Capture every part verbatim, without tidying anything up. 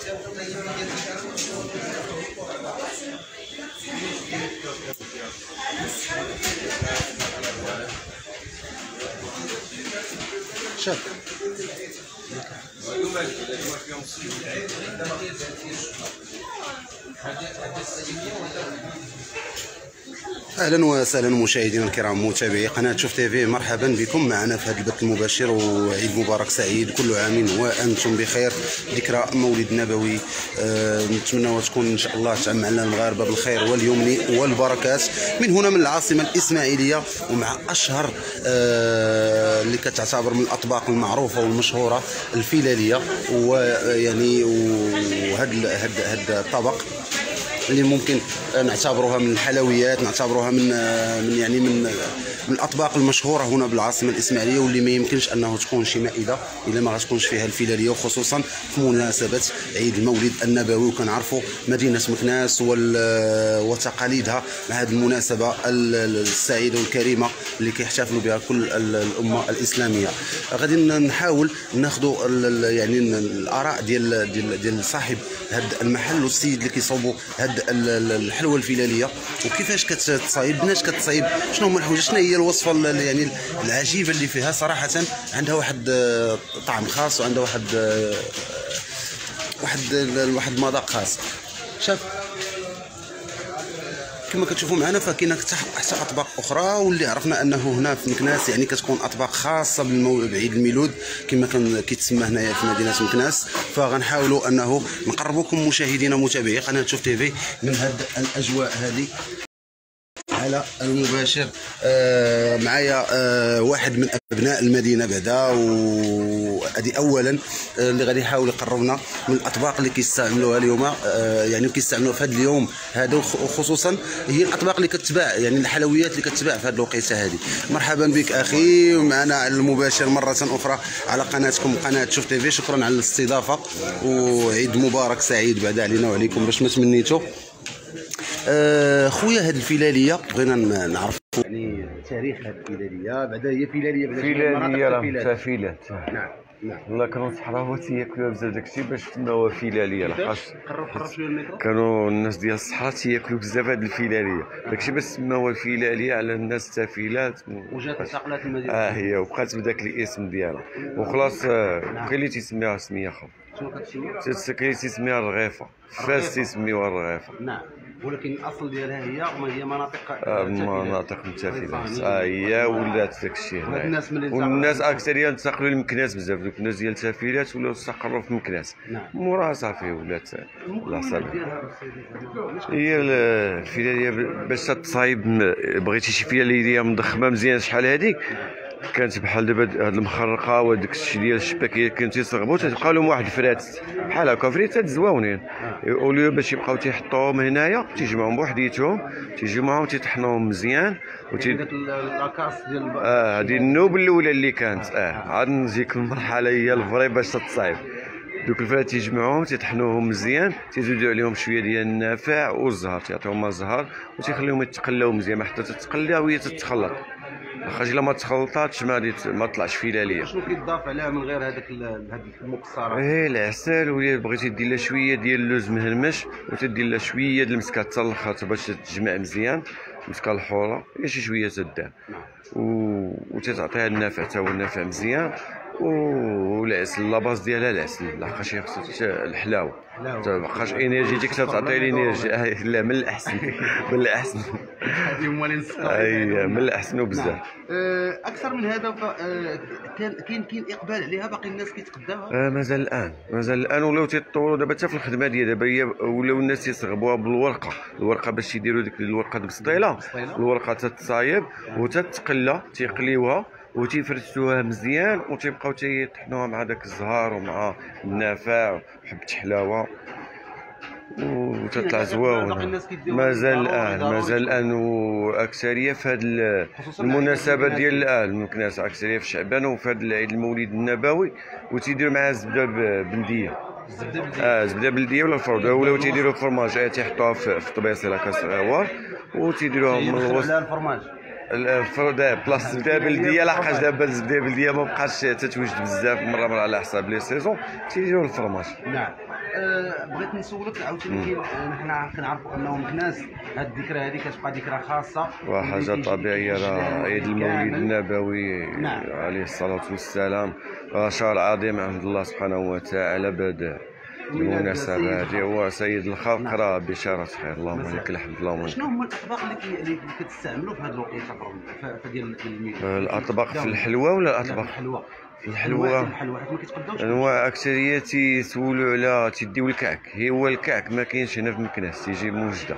شاف اهلا وسهلا مشاهدينا الكرام متابعي قناه شوف تيفي، مرحبا بكم معنا في هذا البث المباشر. وعيد مبارك سعيد، كل عام وانتم بخير. ذكرى مولد نبوي، أه نتمنى تكون ان شاء الله تعم علينا المغاربه بالخير واليمن والبركات. من هنا من العاصمه الاسماعيليه، ومع اشهر أه اللي كتعتبر من الاطباق المعروفه والمشهوره الفيلاليه، ويعني وهذا هذا الطبق اللي ممكن نعتبروها من الحلويات، نعتبروها من من يعني من من الاطباق المشهوره هنا بالعاصمه الاسماعيليه، واللي ما يمكنش انه تكون شي مائده الا ما غتكونش فيها الفيلاليه، وخصوصا في مناسبه عيد المولد النبوي. وكنعرفوا مدينه مكناس وتقاليدها مع هذه المناسبه السعيده والكريمه اللي كيحتفلوا بها كل الامه الاسلاميه. غادي نحاول ناخذوا يعني الاراء ديال ديال ديال صاحب هذا المحل والسيد اللي كيصوبوا هذه الحلوى الفيلاليه، وكيفاش كتصايب، بناش كتصايب، شنو هما الحوايج، شنو هي الوصفه يعني العجيبه اللي فيها. صراحه عندها واحد طعم خاص، وعندها واحد واحد واحد مذاق خاص. شاف كما كتشوفوا معنا، فكاينه حتى اطباق اخرى، واللي عرفنا انه هنا في مكناس يعني كتكون اطباق خاصه بعيد الميلود كما كان كيتسمى هنايا في مدينه مكناس. فغنحاولوا انه نقربوكم مشاهدينا متابعي قناه شوف تيفي من هذه الاجواء هذه على المباشر. آه معايا آه واحد من ابناء المدينه بعدا، وهذه اولا آه اللي غادي يحاول يقربنا من الاطباق اللي كيستعملوها اليوم، آه يعني كيستعملوها في هذا اليوم هذا، وخصوصا هي الاطباق اللي كتباع، يعني الحلويات اللي كتباع في هذه الوقيته هذه. مرحبا بك اخي، ومعنا على المباشر مره اخرى على قناتكم قناه شوف تيفي. شكرا على الاستضافه، وعيد مبارك سعيد بعد علينا وعليكم. باش ما تمنيتوا آه خويا، هذه الفيلاليه بغينا نعرف يعني تاريخ هذه الفيلاليه. بعدا هي فيلاليه بعدا فيلاليه راه متفيلات. نعم نعم. والله كانوا الصحراوات تياكلوها بزاف داكشي باش سماوها فيلاليه، لحقاش قرب قرب شويه الميكرو. كانوا الناس ديال الصحراء تياكلوا بزاف هاد الفيلاليه، داكشي باش سماوها فيلاليه على الناس التافيلات. وجات انتقلت المدينه اه هي وبقات بداك الاسم ديالها، وخلاص كاين اللي تيسميها سميه اخرى. شنو كتسميها؟ كاين تيسميها الرغيفه، فاس تيسميوها الرغيفه. نعم، ولكن الاصل ديالها هي وما هي مناطق آه مناطق متفيلات. اه هي ولات داكشي هنا، الناس والناس اكثريه انتقلوا لمكناس بزاف. دوك الناس ديال التافيلات ولاو استقروا في مكناس. نعم. موراها صافي ولات الله يسلمك. هي الفيلاليه باش تصايب، بغيتي شي فيلاليه مضخمه مزيان شحال هذيك، كانت بحال دابا هاد المخرقه وداك الشيء ديال الشباكيه كانوا تيصغبوا، تتبقى لهم واحد الفرات بحال هكا، فريتات زواونين. اوليو باش يبقاو تيحطوهم هنايا، تيجمعوهم بوحديتهم، تيجمعوهم تيطحنوهم مزيان وتي داك لاكاس ديال اه هذه النوب الاولى اللي كانت. اه عاد نجيك المرحله هي الفري باش تتصايب. دوك الفرات تيجمعوهم تيطحنوهم مزيان، تيزيدوا عليهم شويه ديال النافع والزهر، تيعطيوهم الزهر وتيخليهم يتقلاو مزيان حتى تتقلى وهي تتخلط. واخا الا ما تخلطاتش ما ما طلعش فيلاليه. شنو كيضاف عليها من غير هذاك هذيك المكسرات؟ ايه العسل، ولا بغيتي دير لها شويه ديال اللوز مهرمش، وتدير لها شويه ديال المسكه حتى الاخر باش تتجمع مزيان، المسكه الحوره هي شي شويه تدار، و... وتتعطيها النافع حتى هو النافع مزيان، والعسل لاباز ديالها العسل، لحقاش خصها الحلاوه مابقاش انرجيتيك تعطي الانرجي. لا من الاحسن من الاحسن هذه هما اللي نسقاو. اي من الاحسن وبزاف. اكثر من هذا كان كاين كاين اقبال عليها، باقي الناس كيتقداوها؟ آه مازال الان مازال الان ولاو تيطوروا دابا حتى في الخدمه ديال دابا، هي ولاو الناس تيصغبوها بالورقه، الورقه باش يديروا ديك الورقه بالسطيله، الورقه تتصايب وتتقلى، تيقليوها وتيفرشوها مزيان وتيبقاو تيطحنوها مع داك الزهر ومع النافع وحبه حلاوه وتطلع زواونه. مازال الان مازال الان واكثريه في هذه المناسبه ديال الان مكناس، اكثريه في شعبان وفي هذا العيد المولد النبوي، وتيديروا معها زبده بلديه. اه زبده بلديه ولا الفرود، ولاو تيديروا الفرماج تيحطوها في طبيصيله كصغار وتيديروها من الوسط. الفرماج الفرود بلاصه الزبده بلديه، لحقاش دابا الزبده بلديه ما بقاش تتوجد بزاف، مره مره على حساب لي سيزون تيديروا الفرماج. نعم. أه بغيت نسولك عاوتاني، كاين حنا كنعرفوا انه مكناس هاد الذكرى هذه كتبقى ذكرى خاصه وحاجه طبيعيه. راه عيد المولد النبوي نعم. عليه الصلاه والسلام راه شهر عظيم عند الله سبحانه وتعالى. بهذا المناسبه هذه هو سيد الخلق، راه بشاره خير. اللهم لك الحمد. اللهم شنو هما الاطباق اللي اللي كتستعملوا في هذا الوقت في ديال الميلاد؟ الاطباق في الحلوى ولا الاطباق الحلوى؟ في الحلوى الحلوى حيت ما كيتقداوش انواع اكثريه تيسولوا على تيديو الكعك. هي هو الكعك ما كاينش هنا في مكناس، تيجي من وجده.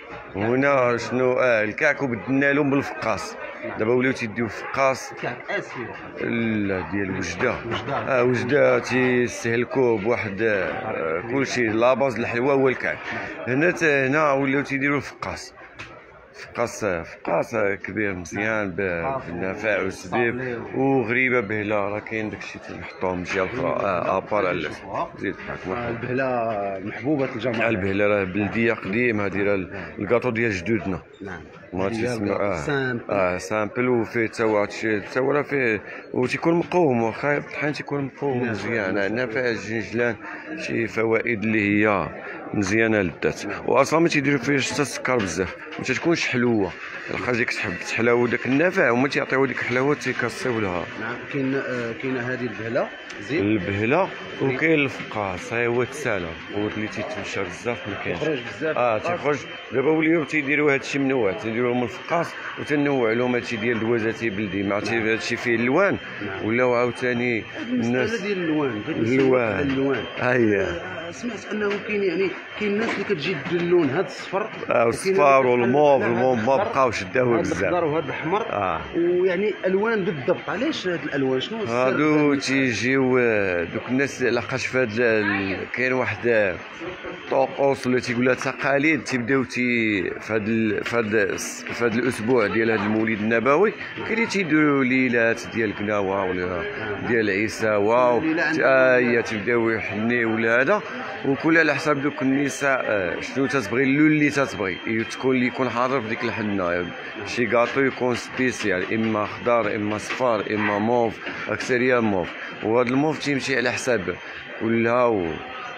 وهنا شنو اه الكعك وبدلنا لهم بالفقاص. دابا ولاو تيديو فقاص كعك اسفي لا ديال وجده. اه وجده تيستهلكوه بواحد آه كلشي لاباز الحلوى هو الكعك. هنا هنا ولاو تيديروا فقاص. فقاص فقاص كبير مزيان بالنفع والسبيب وغريبه بهله. راه كاين داكشي تنحطوهم جهه اخرى ابار على زيد معاك. البهله محبوبه الجماهير. البهله راه بلديه قديمه ديال الكاطو ديال جدودنا. نعم ما تسمى اه اه سامبل وفيه تا واحد الشيء تا راه فيه وتيكون مقوم. واخا الطحين تيكون مقوم مزيان نافع الجنجلان شي فوائد اللي هي مزيانه للذات. واصلا ما تيديروا فيه حتى السكر بزاف، ما تتكونش حلوه. لقى ديك تحب تحلاو داك النافع وما تيعطيو ديك الحلاوه تيكسيو لها. نعم كاين آه كاينه هذه البهله زين البهله وكاين الفقاص. ها هو التسالم هو اللي تيتمشى بزاف ما كاينش تخرج بزاف اه تيخرج. دابا ولاو تيديروا هادشي منوع، تيديروا من الفقاص وتنوع لهم هادشي ديال الدوازاتي بلدي مع هادشي فيه اللوان. ولاو عاوتاني الناس ديال اللوان اللوان اللوان اييه. سمعت انه كاين يعني كاين الناس اللي كتجي دير اللون هذا الصفر اه الصفار والموف. الموف ما بقاوش داوه بزاف. هذا الاخضر وهذا الاحمر اه ويعني الوان بالضبط. علاش هاد الالوان؟ شنو السر؟ هادو تيجيو دوك الناس لقاش في هاد كاين واحد طقوس اللي تيقول لها تقاليد تيبداو تي في هاد في هاد في هاد الاسبوع ديال هاد المولد النبوي كاين اللي تيديروا ليلات ديال قناوه ولا ديال عيساوه. اييه تيبداو يحنيو ولا هذا وكل على حساب دوك النساء شنو تتبغي اللون اللي تتبغي تكون اللي يكون حاضر في ديك الحنه. شي كاطو يكون سبيسيال اما خضار اما صفار اما موف، اكثريه موف. وهذا الموف تيمشي على حساب كلها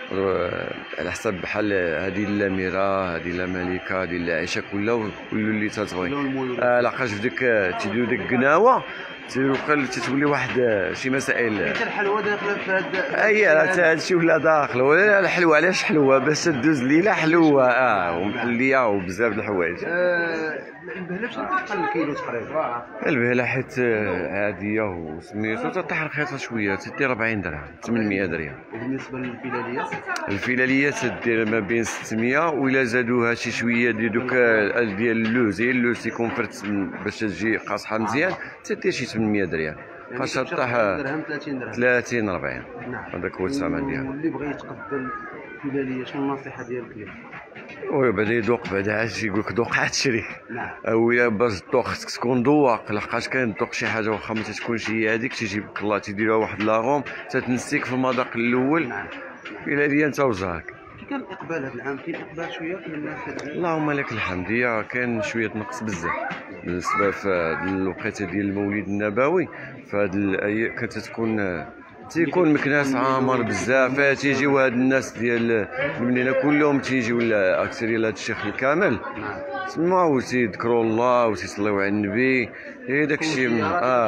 على حساب بحال هذه الاميره هذه الملكه هذه العائشه كلها كل اللي تتبغي. آه لاقاش في ديك تيديروا ديك القناوه تيبقى تتولي واحد شي مسائل. حتى الحلوى داخله في هذا. اي حتى هادشي ولا داخل. ولا الحلوى علاش حلوه؟ باش تدوز ليله حلوه اه ومحليه وبزاف د الحوايج. آه البهله بشحال كتبقى الكيلو تقريبا؟ البهله حيت عاديه وسميتو تطيح رخيصه شويه تدير أربعين درهم ثمانمية درهم. وبالنسبه للفيلاليه؟ الفيلاليه تدير ما بين ستمية وإلا زادوها شي شويه ديال دوك ديال اللوز. اللوز تيكون فرت باش تجي قاصحه مزيان تدير شي ثمانمية درهم. فاش طاح درهم ثلاثين درهم ثلاثين أربعين. نعم هذاك هو الثمن ديالو. واللي بغى يتقبل الفيلاليه شنو النصيحه ديالك ليه؟ وي بعدا يذوق بعدا عاد يقول لك ذوق عاد شري. نعم ويا باش تذوق خصك تكون ذواق. لحقاش كاين تذوق شي حاجه واخا ما تكونش هي هذيك تيجيب لك الله تيديروها واحد لاغوم تتنسيك في المذاق الاول. نعم الى انت وجهك. كي كان الاقبال هذا العام؟ كاين اقبال شويه من الناس هذا؟ اللهم لك الحمد. هي كاين شويه نقص بزاف بالنسبه في هذه الوقيته ديال المولد النبوي. في هذه الايام كانت تكون تيكون مكناس عامر بزاف. تيجيو هاد الناس ديال المدينه كلهم تيجيو اكثريه لهاد الشيخ الكامل تما وتيذكروا الله وتيصليو على النبي. هي داكشي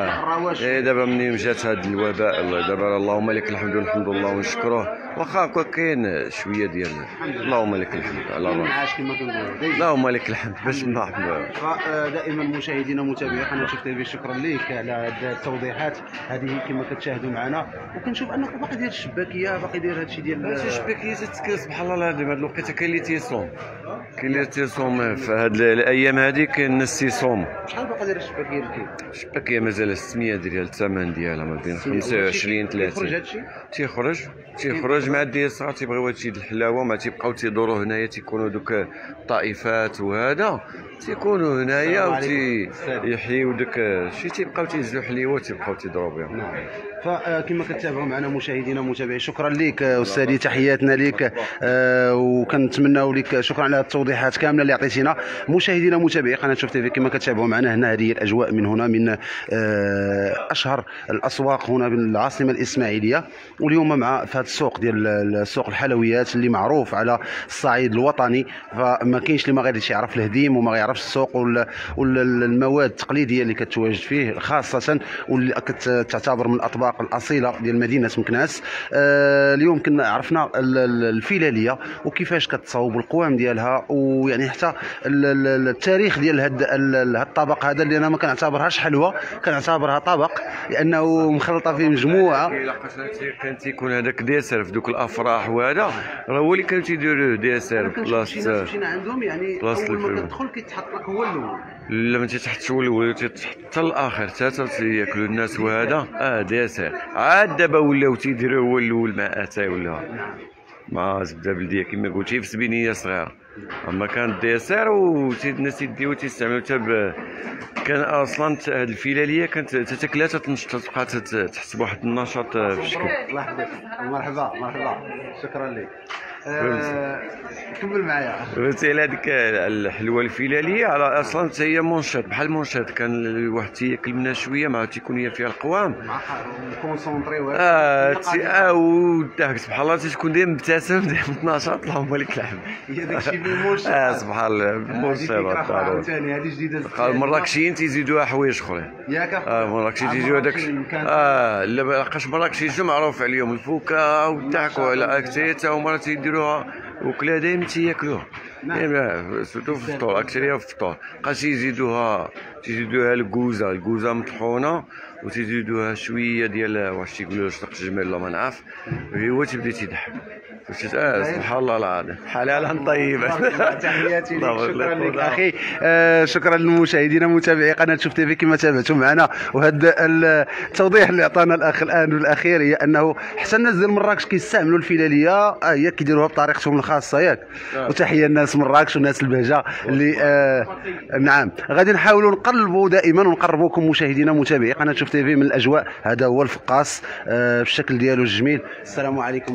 اه ايه دابا منين جات هاد الوباء الله دابا اللهم لك الحمد ونحمد الله ونشكروه. واخا هكا كاين شويه ديال اللهم لك الحمد على العاش كما كنقولوا. اللهم لك الحمد باش نرحب. دائما مشاهدينا ومتابعي قناه شوف تي في شكرا لك على هاد التوضيحات هذه كما كتشاهدوا معنا. وكنشوف انك باقي داير الشباكيه باقي داير هادشي ديال الشباكيه تتكل سبحان الله العظيم. هاد الوقيته كاين اللي تيصوم كاين اللي تيصوم في هاد الايام هذه كاين الناس تيصوم. شحال باقي داير الشباكيه الكيلو؟ الشباكيه مازال ستمية ديال الثمن ديالها ما بين خمسة وعشرين ثلاثين. تيخرج هادشي؟ تيخرج تيخرج مع الديسات تيبغيو هادشي د الحلاوه ما تيبقاو تيدوروا هنايا تيكونوا دوك الطائفات وهذا تيكونوا هنايا وتيحيوا داك شي تيبقاو تينزلوا حليوه تيبقاو تيضربوا بهم. فكما كتابعوا معنا مشاهدينا ومتابعي، شكرا لك استاذي، تحياتنا لك، وكنتمناو لك شكرا على التوضيحات كامله اللي عطيتينا. مشاهدينا ومتابعي قناه شوف تيفي، كما كتابعوا معنا هنا، هذه الاجواء من هنا، من اشهر الاسواق هنا بالعاصمه الاسماعيليه. واليوم مع في هذا السوق ديال سوق الحلويات اللي معروف على الصعيد الوطني، فما كاينش اللي ما غاديش يعرف الهديم وما غيعرفش السوق والمواد التقليديه اللي كتواجد فيه، خاصه واللي كتعتبر من الاطباق الاصيله ديال مدينه مكناس. آه اليوم كنا عرفنا الفلاليه وكيفاش كتصاوب القوام ديالها، ويعني حتى التاريخ ديال هذا الطبق هذا اللي انا ما كنعتبرهاش حلوه، كنعتبرها طبق لانه مخلطه فيه مجموعه. الا كان تيكون هذاك ديسير في دوك الافراح، وهذا راه هو اللي كانوا تيديروه ديسير بلاصه مشينا عندهم، يعني اول ما كتدخل كيتحط لك هو الاول، لا ما تيتحطش هو الاول، تيتحط حتى الاخر حتى تياكلوا الناس، وهذا اه ديسير. عاد دابا ولاو تيديروه هو الاول مع اتاي ولا مع زبده بلديه كما قلتي في سبينيه صغيره. اما كان ديسير والناس يديو تيستعملوا حتى كان اصلا هذه الفلاليه كانت تاكلها تنشط، تبقى تحس بواحد النشاط في الشكل. الله يحفظك، مرحبا مرحبا، شكرا لك. آه كمل معايا. فهمتي على هذيك الحلوه الفلاليه، على اصلا حتى هي مونشيط بحال مونشيط، كان الواحد تياكل منها شويه مع تيكون هي فيها القوام مع كونسونطري اه تي اه وداك سبحان الله تكون دايما مبتسم دايما متنشط. اللهم لك الحمد. هي داكشي بالمونشيط. اه سبحان الله بالمونشيط. ثاني هذه جديده. المراكشيين تيزيدوها حوايج اخرين ياك اه المراكشيين تيزيدوا هذاك اه لا باقاش مراكشيين معروف عليهم الفوكه والضحك وعلى اكثر، حتى هما تيديروها وكلا دايما تياكلوها. نعم سورتو في الفطور، اكثريه في الفطور. بقى تيزيدوها تيزيدوها الكوزه الكوزه مطحونه، وتيزيدوها شويه ديال واش تيقولوا صدق الجمال ولا ما نعرف، هو تيبدا تيضحك. اه سبحان الله العظيم، حلالا طيبا. تحياتي لك، شكرا لك اخي. آه شكرا للمشاهدين ومتابعي قناه شوف تيفي كما تابعتوا معنا. وهذا التوضيح اللي عطانا الاخ الان والاخير هي انه حتى الناس ديال مراكش كيستعملوا الفلاليه، اه هي كيديروها بطريقتهم الخاصه ياك. وتحيه للناس مراكش والناس البهجه اللي آه نعم. غادي نحاولوا نقلبوا دائما ونقربوكم مشاهدينا ومتابعي قناه شوف تيفي من الاجواء. هذا هو الفقاص آه في الشكل ديالو الجميل. السلام عليكم.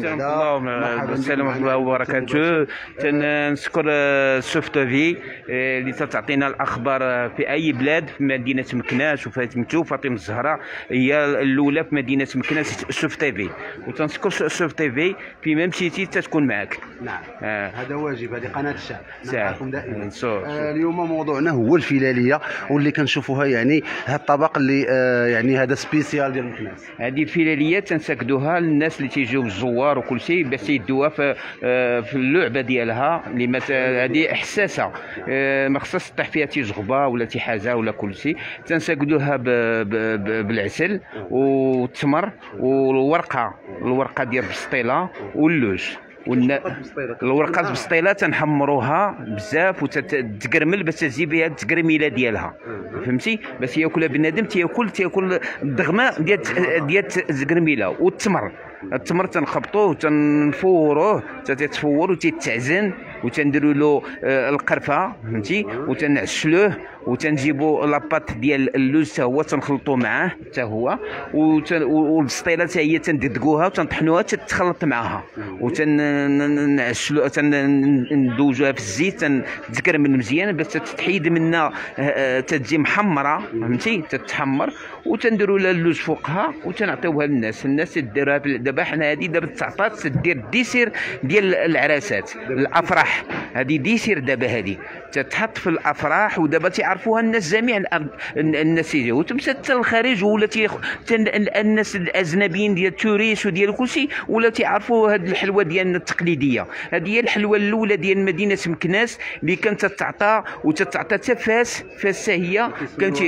السلام ورحمه الله وبركاته. تنشكر شوف تيفي اللي تعطينا الاخبار في اي بلاد. في مدينه مكناس وفاتمتو فاطمه الزهراء هي الاولى في مدينه مكناس شوف تيفي، وتنشكر شوف تيفي فيما مشيتي تتكون معك. نعم آه. هذا واجب، هذه قناه الشعب معكم دائما. آه اليوم موضوعنا هو الفلاليه، واللي كنشوفوها يعني هذا الطبق اللي آه يعني هذا سبيسيال ديال مكناس. هذه الفلاليه تنساكدوها للناس اللي تيجيو الزوار وكل شيء باش يدوها في في اللعبه ديالها، اللي هذه حساسه ما خصهاش طيح فيها شي زغبه ولا شي حاجه ولا كل شيء. تنساكدوها بالعسل والتمر والورقه الورقه ديال البسطيله واللوز. الورقه البسطيله تنحمروها بزاف وتتقرمل باش تجي بها التقرميله ديالها، فهمتي؟ باش ياكلها بنادم تياكل تياكل الدغمه ديال ديال التقرميله. والتمر التمر تنخبطوه وتنفوروه حتى تتفور وتتعزن، وتنديروا له القرفه فهمتي، وتنعسلوه وتنجيبوا لاباط ديال اللوز حتى هو تنخلطوه معاه حتى هو، والبسطيله حتى هي تندققوها وتنطحنوها تتخلط معاها، وتنعسلوها تندوزوها في الزيت تتكرمل مزيان باش تتحيد منها تتجي محمره فهمتي، تتحمر وتنديروا لها اللوز فوقها وتنعطيوها للناس. الناس تديرها دابا حنا هذه دابا تعطات تدير ديسير ديال العراسات الافراح. هذه ديسير دابا هذه تتحط في الافراح، ودابا تعرفوها الناس جميع الناس يجيو وتمشى حتى للخارج، ولا الناس الاجنبيين ديال توريس وديال كلشي ولا تعرفوا هذه الحلوه ديالنا التقليديه. هذه هي الحلوه الاولى ديال مدينه مكناس اللي كانت تتعطى وتتعطى حتى فاس فاس هي كانت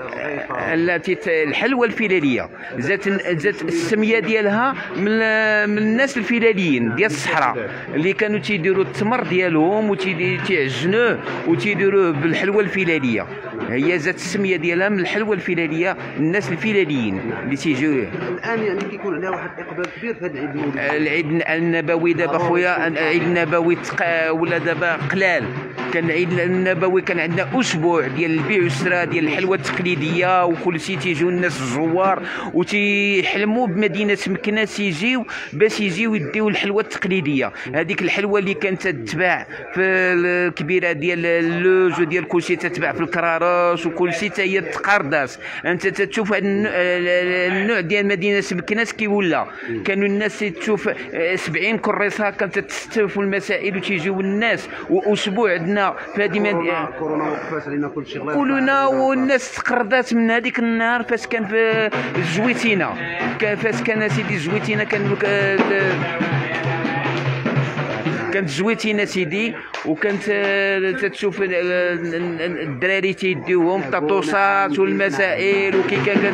التي الحلوه الفلاليه ذات ذات السميه ديالها من من الناس الفلاليين ديال الصحراء اللي كانوا تيديروا التمر ديالهم وتيعجنوه وتيديروه بالحلوه الفلاليه. هي ذات السميه ديالها من الحلوه الفلاليه، الناس الفلاليين اللي تيجيو الان. يعني كيكون عليها واحد الاقبال كبير في هذا العيد المولد. العيد النبوي دابا خويا العيد النبوي ولا دابا قلال كان العيد النبوي كان عندنا اسبوع ديال البيع والشراء ديال الحلوى التقليديه، وكل شيء تيجيو الناس الزوار وتيحلموا بمدينه مكناس يجيو باش يجيو يديو الحلوى التقليديه. هذيك الحلوى اللي كانت تتباع في الكبيره ديال اللوز وديال كل شيء تتباع في الكرارس وكل شيء حتى هي تقرداس. انت تشوف هذا النوع ديال مدينه مكناس كي ولا كانوا الناس تشوف سبعين كريصه كانت تستوفوا المسائل وتيجيو الناس. واسبوع عندنا في هذه كورونا وقفات علينا كل شيء كلنا والناس تقردات من هذيك النهار فاش كان في الزويتينه. فاش كان سيدي الزويتينه كان كانت زويتينه سيدي، وكانت تتشوف الدراري تيديوهم الطاطوسات والمسائل وكي كان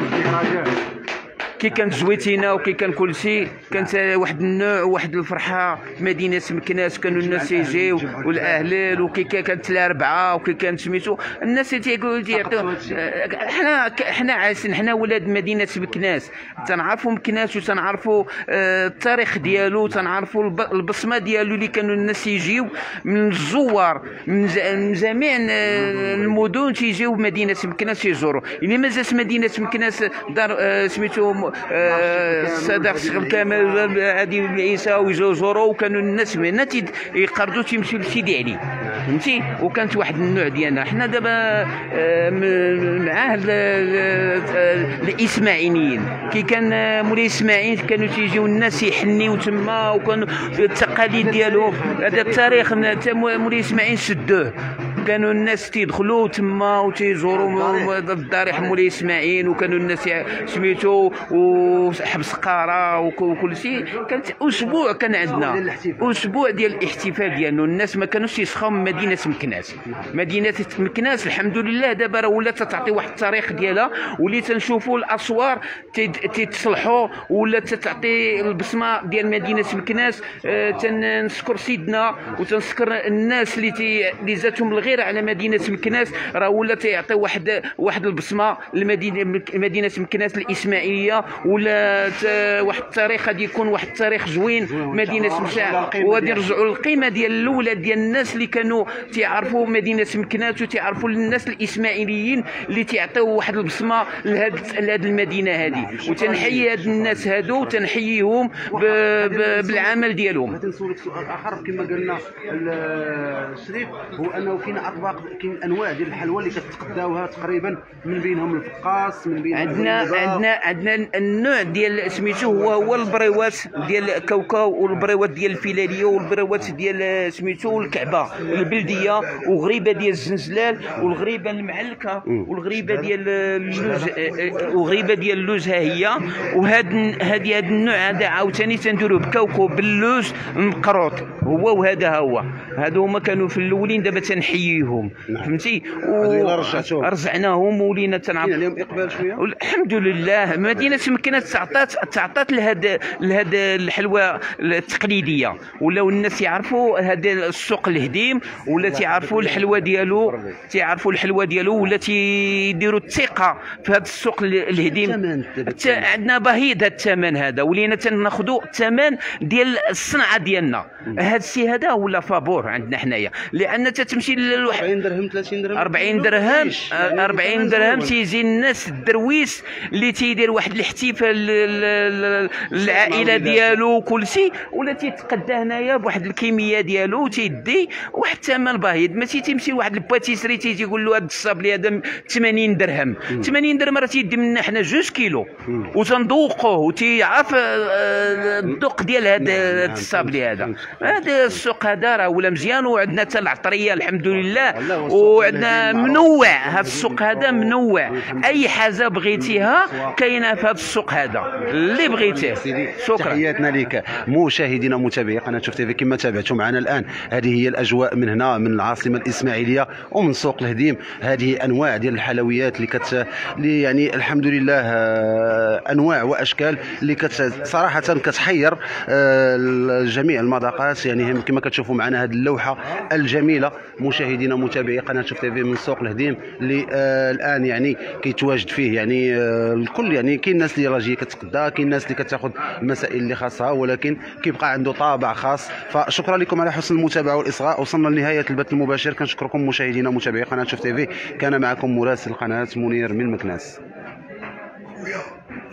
كي كانت زويتينه وكي كان كل شيء. كانت واحد النوع وواحد الفرحه في مدينه مكناس، كانوا الناس يجيو والاهلال وكي كانت الاربعه وكي كانت سميتو الناس تيقولوا تيعطيو. حنا حنا عايشين حنا ولاد مدينه مكناس، تنعرفوا مكناس وتنعرفوا التاريخ ديالو، تنعرفوا البصمه ديالو اللي كانوا الناس يجيو من الزوار من جميع المدن تيجيو مدينه مكناس يزوروا. اللي ما جاش مدينه مكناس دار سميتو الصديق شغل كامل هادي عيسى ويزوروا، وكانوا الناس من هنا يقردوا تيمشيو لسيدي علي فهمتي. وكانت واحد النوع ديالنا حنا دابا معاه الاسماعيليين. كي كان مولاي اسماعيل كانوا تيجيو الناس يحنيو تما، وكانوا التقاليد ديالهم هذا التاريخ مولاي اسماعيل شدوه. كانوا الناس تيدخلوا تما وتيزوروا الضريح مولاي اسماعيل، وكانوا الناس سميتو وحبس قاره وكل شيء. كانت اسبوع كان عندنا اسبوع ديال الاحتفال ديالنا. الناس ما كانوش يسخاو من مدينه مكناس. مدينه مكناس الحمد لله دابا راه ولات تعطي واحد التاريخ ديالها، وليت نشوفوا الاسوار تتصلحوا ولات تعطي البصمه ديال مدينه مكناس. آه تنشكر سيدنا وتنشكر الناس اللي تي اللي جاتهم الغيره على مدينه مكناس، راه ولا تيعطي واحد واحد البصمه لمدينه مدينه مكناس الاسماعيليه، ولا واحد التاريخ غادي يكون واحد التاريخ زوين مدينه مشاع. وغادي نرجعوا للقيمه ديال الاولى ديال الناس اللي كانوا تيعرفوا مدينه مكناس وتيعرفوا الناس الاسماعيليين اللي تيعطيو واحد البصمه لهاد لهاد المدينه هذه. وتنحيي هاد الناس هادو وتنحييهم بالعمل ديالهم. غادي نسولك سؤال اخر. كما قلنا الشريف هو انه كاين اطباق كاين انواع ديال الحلوى اللي كتقداوها تقريبا من بينهم الفقاص من بين عندنا عندنا عندنا النوع ديال سميتو هو هو البريوات ديال كاوكاو والبريوات ديال الفيلاليه والبريوات ديال سميتو الكعبه البلديه وغريبه ديال الزنزلال والغريبه المعلكه والغريبه ديال اللوز وغريبه ديال اللوز ها هي. وهاد هذه هذا النوع هذا عاوتاني تنديروه بكاوكاو باللوز المقروط هو. وهذا هو هادو هما كانوا في الاولين دابا تنحييهم فهمتي. رجعناهم ولينا تنعرف اليوم اقبال شويه الحمد لله. مدينه مكناس تعطات تعطات لهاد لهاد الحلوى التقليديه، ولاو الناس يعرفوا هذا السوق الهديم، ولا تيعرفوا الحلوى ديالو تيعرفوا الحلوى ديالو، ولا تيديروا الثقه في هذا السوق الهديم. عندنا بهيض هذا الثمن هذا، ولينا تناخذوا الثمن ديال الصنعه ديالنا. هذا الشيء هذا ولا فابور عندنا حنايا، لان تتمشي للواحد أربعين درهم ثلاثين درهم أربعين درهم أربعين درهم تيجي الناس الدرويش اللي تيدير واحد الاحتفال العائله ديالو وكل شيء، ولا تيتقدى هنايا بواحد الكميه ديالو وتيدي واحد الثمن باهظ. ماشي تيمشي لواحد الباتيسري تيجي يقول له هذا الصابلي هذا ثمانين درهم ثمانين درهم راه تيدي منا حنا جوج كيلو وتنذوقوه وتيعرف الذوق ديال هذا الصابلي هذا. هذا السوق هذا راه ولا مزيان. وعندنا حتى العطريه الحمد لله، وعندنا منوع. هذا السوق هذا منوع، اي حاجه بغيتيها كاينه في هذا السوق هذا اللي بغيتيه. شكرا. تحياتنا لك مشاهدينا ومتابعي قناه شوف تيفي. كما تابعتم معنا الان هذه هي الاجواء من هنا من العاصمه الاسماعيليه ومن سوق الهديم. هذه انواع ديال الحلويات اللي كت اللي يعني الحمد لله انواع واشكال اللي كت صراحه كتحير جميع المذاقات. يعني كما كتشوفوا معنا هذه اللوحه الجميله مشاهدينا مشاهدينا متابعي قناه شوف تيفي من سوق الهديم اللي آه الان يعني كيتواجد فيه يعني آه الكل. يعني كاين الناس اللي راه جايه كتقدا، كاين الناس اللي كتاخذ المسائل اللي خاصها، ولكن كيبقى عنده طابع خاص. فشكرا لكم على حسن المتابعه والاصغاء. وصلنا لنهايه البث المباشر. كنشكركم مشاهدينا متابعي قناه شوف تيفي. كان معكم مراسل القناه منير من مكناس.